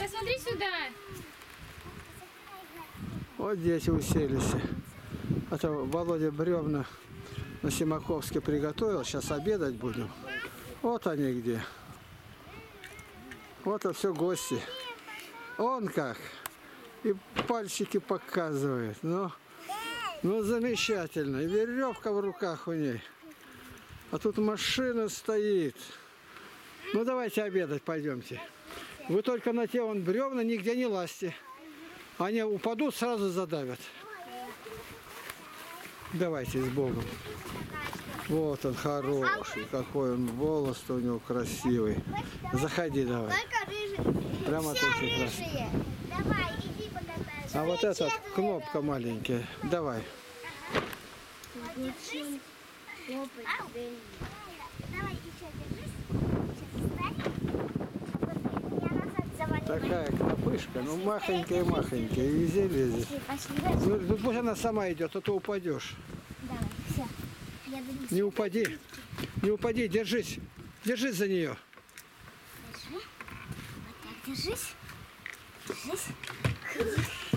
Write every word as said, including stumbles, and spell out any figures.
посмотри сюда. Вот дети уселись. Это Володя бревна на Симаковске приготовил. Сейчас обедать будем. Вот они где. Вот это все гости. Он как. И пальчики показывает. Ну, ну замечательно. И веревка в руках у ней. А тут машина стоит. Ну давайте обедать, пойдемте. Вы только на те вон бревна нигде не лазьте. Они упадут, сразу задавят. Давайте с Богом. Вот он хороший, какой он, волос-то у него красивый. Заходи давай. Прямо тут красивый. А вот эта кнопка маленькая. Давай. Такая кнопышка, ну махонькая-махонькая, и везде лезет. Ну, ну пусть она сама идет, а то упадешь. Давай, все. Я Не упади, не упади, держись, держись за нее. Держи. Вот так, держись. Держись.